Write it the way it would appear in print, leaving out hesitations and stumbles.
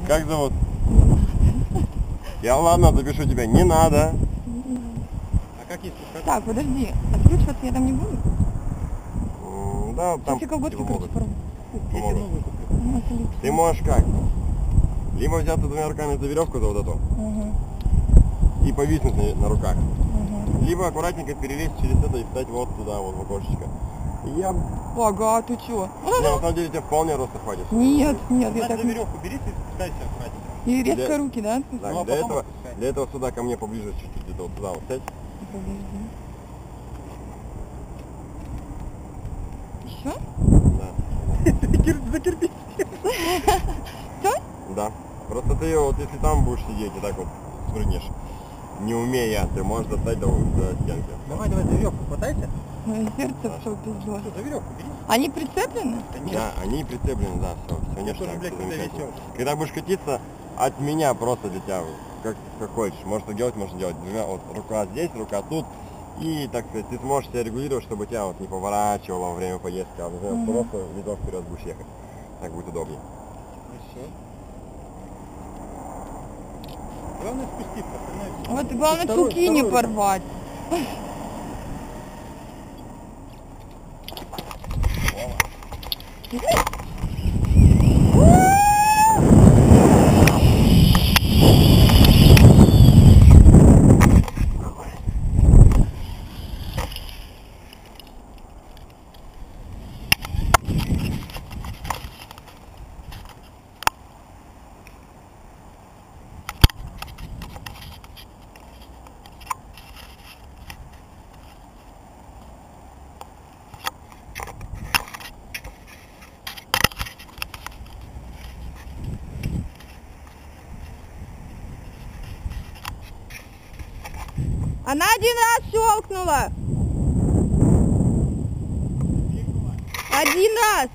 Как зовут? Я ладно, запишу тебя. Не надо. А как есть? Так, подожди. Откручиваться я там не буду? Да, там Сейчас колготки, типа, короче, могут. Если новую куплю. Ты можешь как? Либо взяться двумя руками за веревку за вот эту и повиснуть на руках. Либо аккуратненько перелезть через это и встать вот туда, вот в окошечко. Я... Ага, ты чё? Не, на самом деле тебе вполне роста хватит. Нет, я Значит, так за не... веревку берись и спускайся аккуратненько. И резко Для- руки, да? Так, Ну, а для, потом этого, отпускай. для этого сюда ко мне поближе чуть-чуть, где-то вот туда вот сядь. Подожди. Еще? Да. За кирпич. Все? Да. Просто ты вот если там будешь сидеть и так вот спрыгнешь, не умея, ты можешь достать до стенки. Давай, за веревку хватайся. Мое сердце все пиздло. Что, за веревку бери. Они прицеплены? Да, они прицеплены, да, все, Я конечно. тоже, блядь, когда весел. Когда будешь катиться, от меня просто для тебя, как хочешь. Можешь так делать, можешь делать. Двумя, вот рука здесь, рука тут. И, так сказать, ты сможешь себя регулировать, чтобы тебя вот не поворачивало во время поездки, а например, просто лицом вперед будешь ехать. Так будет удобнее. Хорошо. Главное спуститься, остальное всё. Вот главное Второй- чулки не второй порвать. Она один раз щелкнула. Один раз.